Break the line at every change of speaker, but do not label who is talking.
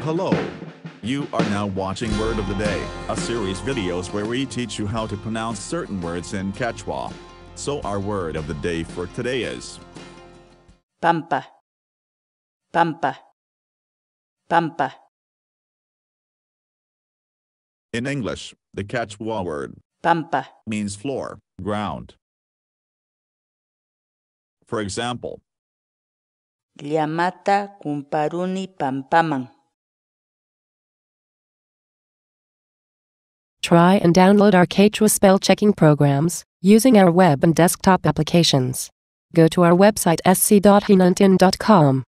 Hello. You are now watching Word of the Day, a series videos where we teach you how to pronounce certain words in Quechua. So our word of the day for today is
Pampa, pampa, pampa.
in English. The Quechua word
Pampa,
means floor, ground. For example,
llamata kumparuni pampaman.
Try and download our Quechua spell checking programs using our web and desktop applications. Go to our website sc.hinuntin.com.